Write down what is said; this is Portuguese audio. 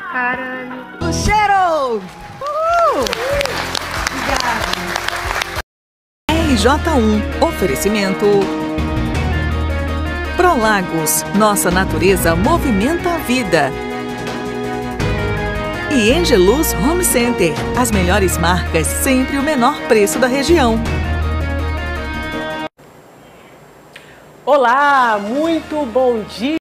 Carane. O cheiro! RJ1, oferecimento Prolagos, nossa natureza movimenta a vida. E Angelus Home Center, as melhores marcas, sempre o menor preço da região. Olá, muito bom dia!